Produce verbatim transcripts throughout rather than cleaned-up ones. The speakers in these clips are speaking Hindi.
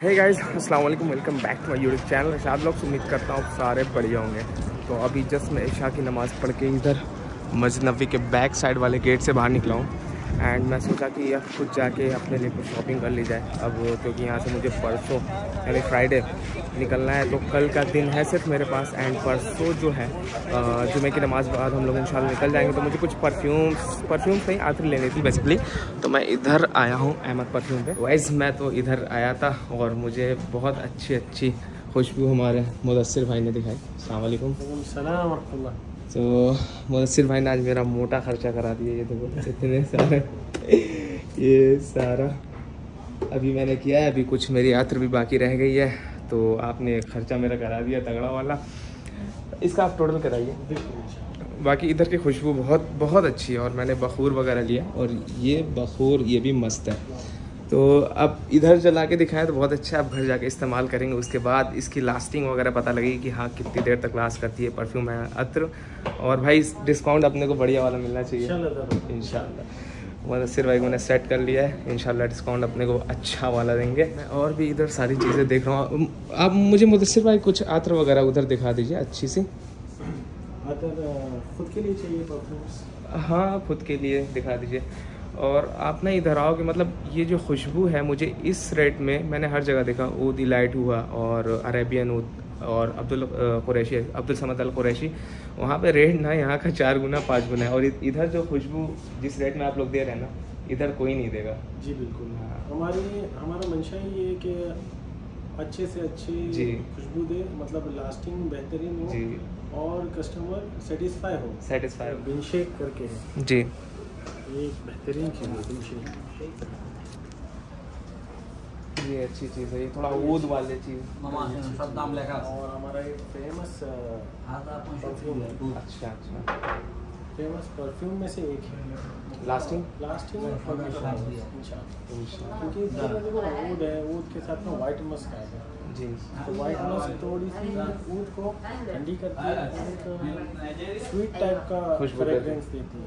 हे गाइस, अस्सलाम वालेकुम, welcome back to my YouTube channel Irshad vlogs. उम्मीद करता हूँ सारे बढ़िया होंगे। तो अभी जस्ट मैं इशा की नमाज़ पढ़ के इधर मस्जिद नबवी के बैक साइड वाले गेट से बाहर निकला हूँ एंड मैं सोचा कि अब खुद जाके अपने लिए कुछ शॉपिंग कर ली जाए अब, क्योंकि यहाँ से मुझे परसों यानी फ्राइडे निकलना है। तो कल का दिन है सिर्फ मेरे पास एंड परसों जो है जुमे की नमाज़ बाद हम लोग इंशाल्लाह निकल जाएंगे। तो मुझे कुछ परफ्यूम्स परफ्यूम्स नहीं आती लेनी थी बेसिकली, तो मैं इधर आया हूँ अहमद परफ्यूम पे। वैसे मैं तो इधर आया था और मुझे बहुत अच्छी अच्छी खुशबू हमारे मुदस्सिर भाई ने दिखाई। अस्सलाम वालेकुम। सलाम वरहमतुल्लाह। तो मुदस्सिर भाई ने आज मेरा मोटा खर्चा करा दिया। ये देखो इतने सारे ये सारा अभी मैंने किया है, अभी कुछ मेरी यात्रा भी बाकी रह गई है, तो आपने खर्चा मेरा करा दिया तगड़ा वाला। इसका आप टोटल कराइए। बाकी इधर की खुशबू बहुत बहुत अच्छी है और मैंने बखूर वगैरह लिया और ये बखूर ये भी मस्त है। तो अब इधर जला के दिखाएं तो बहुत अच्छा है, अब घर जाके इस्तेमाल करेंगे। उसके बाद इसकी लास्टिंग वगैरह पता लगेगी कि हाँ कितनी देर तक लास्ट करती है परफ्यूम है अत्र। और भाई डिस्काउंट अपने को बढ़िया वाला मिलना चाहिए इंशाल्लाह। मुदस्सिर भाई को ने सेट कर लिया है, इंशाल्लाह डिस्काउंट अपने को अच्छा वाला देंगे। मैं और भी इधर सारी चीज़ें देख रहा हूँ। आप मुझे मुदस्सिर भाई कुछ अत्र वगैरह उधर दिखा दीजिए अच्छी सी। खुद के लिए चाहिए परफ्यूम्स? हाँ खुद के लिए दिखा दीजिए। और आप ना इधर आओगे, मतलब ये जो खुशबू है मुझे इस रेट में मैंने हर जगह देखा। ऊद इलाइट हुआ और अरेबियन ऊद और अब्दुल कुरैशी अब्दुल समद अल कुरैशी, वहाँ पे रेट ना यहाँ का चार गुना पाँच गुना है। और इधर जो खुशबू जिस रेट में आप लोग दे रहे हैं ना, इधर कोई नहीं देगा। जी बिल्कुल। हाँ। हमारी हमारा मंशा ये है कि अच्छे से अच्छी जी खुशबू दे, मतलब लास्टिंग बेहतरीन हो जी, और कस्टमर सेटिस्फाई हो। सेटिस्फाई हो बिनशेक करके है जी, ये बेहतरीन चीज़ है बिनशेक। ये अच्छी चीज़ है, ये थोड़ा ऊद वाले चीज़। और हमारा एक फेमस परफ्यूम है। अच्छा अच्छा, फेमस परफ्यूम में से एक है लास्टिंग लास्टिंग क्योंकि इसमें देखो ऊद है, ऊद के साथ में वाइट मस्क आएगा जी। तो वाइट मस्क थोड़ी सी ऊद को ठंडी करती है, एक स्वीट टाइप का फ्रेग्रेंस देती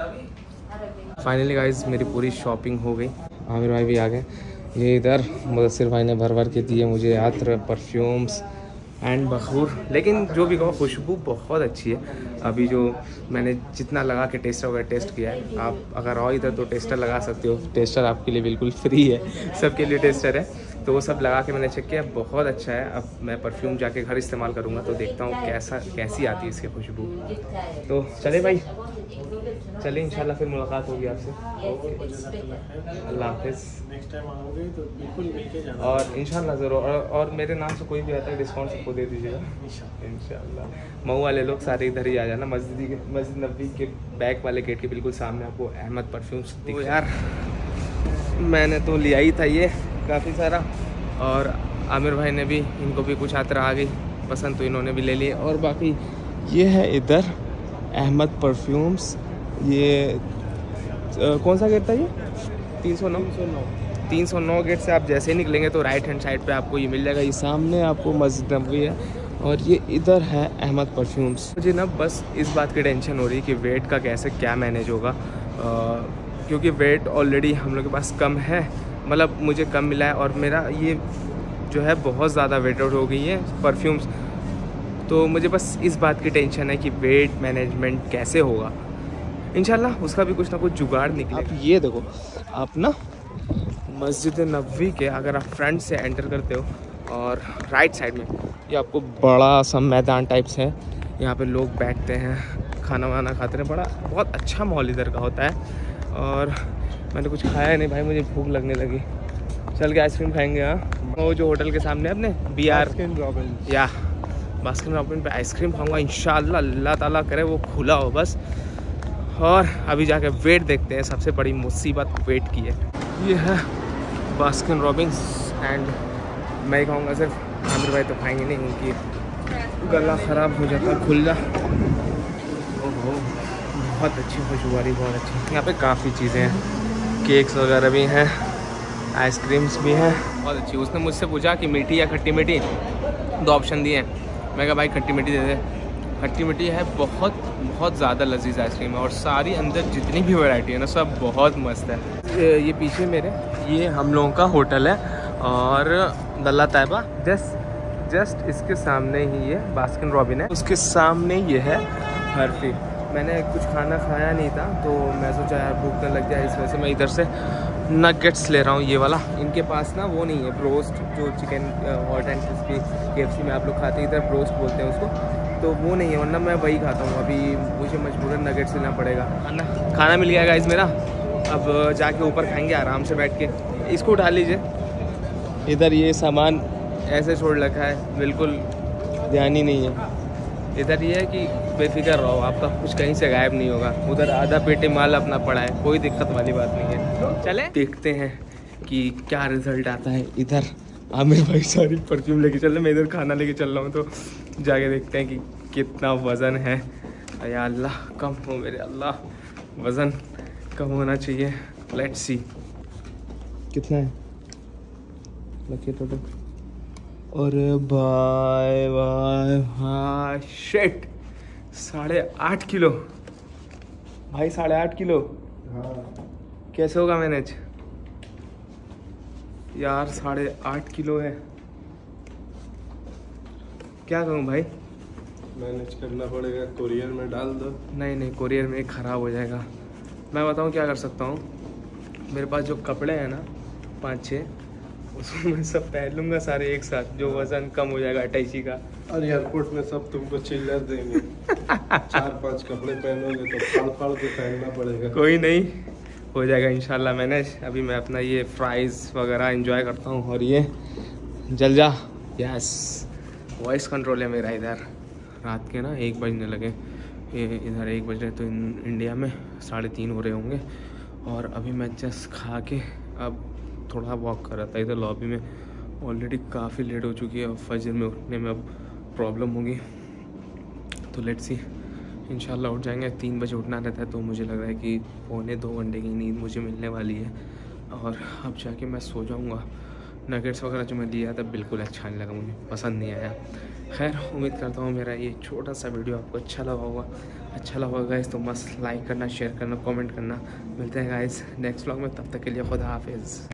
है। फाइनली गाइस मेरी पूरी शॉपिंग हो गई, आमिर भाई भी आ गए। ये इधर मुदस्सिर भाई ने भर भर के दिए मुझे अत्र परफ्यूम्स एंड बखूर, लेकिन जो भी कहो खुशबू बहुत अच्छी है। अभी जो मैंने जितना लगा के टेस्टर वगैरह टेस्ट किया है, आप अगर आओ इधर तो टेस्टर लगा सकते हो। टेस्टर आपके लिए बिल्कुल फ्री है, सबके लिए टेस्टर है। तो वो सब लगा के मैंने चेक किया, बहुत अच्छा है। अब मैं परफ्यूम जाके घर इस्तेमाल करूँगा तो देखता हूँ कैसा कैसी आती है इसकी खुशबू। तो चले भाई चलिए, इंशाल्लाह फिर मुलाकात होगी आपसे। अल्लाह हाफिज़। नेक्स्ट टाइम आओगे तो बिल्कुल मिलके जाना और इंशाल्लाह ज़रूर। और, और मेरे नाम से कोई भी आता है डिस्काउंट सबको दे दीजिएगा इंशाल्लाह। मऊ वाले लोग सारे इधर ही आ जाना, मस्जिद के मस्जिद नबवी के बैक वाले गेट के बिल्कुल सामने आपको अहमद परफ्यूम्स दिखेगा। यार मैंने तो लिया ही था ये काफ़ी सारा, और आमिर भाई ने भी, इनको भी कुछ आतर आ गई पसंद तो इन्होंने भी ले लिए। और बाकी ये है इधर अहमद परफ्यूम्स। ये आ, कौन सा गेट था ये? तीन सौ नौ तीन सौ नौ गेट से आप जैसे ही निकलेंगे तो राइट हैंड साइड पे आपको ये मिल जाएगा। ये सामने आपको मस्जिद नबवी है और ये इधर है अहमद परफ्यूम्स। मुझे ना बस इस बात की टेंशन हो रही है कि वेट का कैसे क्या मैनेज होगा, क्योंकि वेट ऑलरेडी हम लोग के पास कम है, मतलब मुझे कम मिला है और मेरा ये जो है बहुत ज़्यादा वेट आउट हो गई है परफ्यूम्स। तो मुझे बस इस बात की टेंशन है कि वेट मैनेजमेंट कैसे होगा। इंशाल्लाह उसका भी कुछ ना कुछ जुगाड़ निकले। आप ये देखो, आप ना मस्जिद नबवी के अगर आप फ्रंट से एंटर करते हो और राइट साइड में ये आपको बड़ा सा मैदान टाइप्स है, यहाँ पे लोग बैठते हैं, खाना वाना खाते हैं, बड़ा बहुत अच्छा माहौल इधर का होता है। और मैंने कुछ खाया नहीं भाई, मुझे भूख लगने लगी। चल के आइसक्रीम खाएंगे। हाँ वो जो होटल के सामने अपने बी आर या बास्किन रॉबिन्स पे आइसक्रीम खाऊंगा इंशाल्लाह। अल्लाह ताला करे वो खुला हो बस। और अभी जाके वेट देखते हैं, सबसे बड़ी मुसीबत वेट की है। ये है बास्किन रॉबिन्स एंड मैं ही खाऊँगा सिर्फ, आमिर भाई तो खाएंगे नहीं, उनकी गला ख़राब हो जाता है, खुल जा। ओहो बहुत अच्छी खुशबू आ रही, बहुत अच्छी। यहाँ पे काफ़ी चीज़ें हैं, केक्स वगैरह भी हैं, आइसक्रीम्स भी हैं, बहुत अच्छी। उसने मुझसे पूछा कि मीठी या खट्टी मीठी, दो ऑप्शन दिए हैं। मैं कहा भाई खट्टी मीठी दे दे। खट्टी मीठी है, बहुत बहुत ज़्यादा लजीज आइसक्रीम है और सारी अंदर जितनी भी वैरायटी है ना सब बहुत मस्त है। ये पीछे मेरे ये हम लोगों का होटल है और दल्ला तैयबा जस्ट जस्ट इसके सामने ही ये बास्किन रॉबिन है, उसके सामने ये है हर्फी। मैंने कुछ खाना खाया नहीं था तो मैं सोचा यार भूख न लग जाए, इस वजह से मैं इधर से नगेट्स ले रहा हूँ ये वाला। इनके पास ना वो नहीं है ब्रोस्ट, जो chicken hot and crispy KFC में आप लोग खाते हैं, इधर ब्रोस्ट बोलते हैं उसको, तो वो नहीं है, वरना मैं वही खाता हूँ। अभी मुझे मजबूरन नगेट्स लेना पड़ेगा। खाना खाना मिल गया गाइस मेरा, अब जाके ऊपर खाएंगे आराम से बैठ के। इसको उठा लीजिए, इधर ये सामान ऐसे छोड़ रखा है, बिल्कुल ध्यान ही नहीं है। इधर ये है कि बेफिक्र रहो, आपका कुछ कहीं से गायब नहीं होगा। उधर आधा पेटे माल अपना पड़ा है, कोई दिक्कत वाली बात नहीं है। चले देखते हैं कि क्या रिजल्ट आता है। इधर आमिर भाई सारी परफ्यूम लेके चल रहे, मैं इधर खाना लेके चल रहा हूँ, तो जाके देखते हैं कि कितना वज़न है। या अल्लाह कम हो मेरे अल्लाह, वज़न कम होना चाहिए। लेट्स सी कितना है लकी टोटल। और भाई भाई भाई शिट, साढ़े आठ किलो भाई, साढ़े आठ किलो। हाँ कैसे होगा मैनेज यार, साढ़े आठ किलो है, क्या करूं भाई? मैनेज करना पड़ेगा, कोरियर में डाल दो। नहीं नहीं, कोरियर में ख़राब हो जाएगा। मैं बताऊं क्या कर सकता हूं, मेरे पास जो कपड़े हैं ना पाँच छः, उसमें मैं सब पहन लूँगा सारे एक साथ, जो वज़न कम हो जाएगा अटैची का। और एयरपोर्ट में सब तुमको चिल्लर देंगे। चार पांच कपड़े पहनोगे तो फाड़ फाड़ के पहनना पड़ेगा। कोई नहीं, हो जाएगा इंशाल्लाह मैनेज। अभी मैं अपना ये फ्राइज़ वगैरह एंजॉय करता हूँ। और ये जल जा, यस वॉइस कंट्रोल है मेरा। इधर रात के ना एक बजने लगे, ये इधर एक बज रहे, तो इन इंडिया में साढ़े तीन हो रहे होंगे। और अभी मैं जस्ट खा के अब थोड़ा वॉक कर रहा था इधर लॉबी में। ऑलरेडी काफ़ी लेट हो चुकी है और फजर में उठने में अब प्रॉब्लम होगी, तो लेट्स सी इंशाल्लाह उठ जाएंगे। तीन बजे उठना रहता है, तो मुझे लग रहा है कि पौने दो घंटे की नींद मुझे मिलने वाली है और अब जाके मैं सो जाऊँगा। नगेट्स वगैरह जो मैं लिया था बिल्कुल अच्छा नहीं लगा, मुझे पसंद नहीं आया। खैर उम्मीद करता हूँ मेरा ये छोटा सा वीडियो आपको अच्छा लगा होगा। अच्छा लगा होगा गाइस तो मस्त लाइक करना, शेयर करना, कमेंट करना। मिलते हैं गाइस नेक्स्ट व्लॉग में, तब तक के लिए खुदा हाफिज़।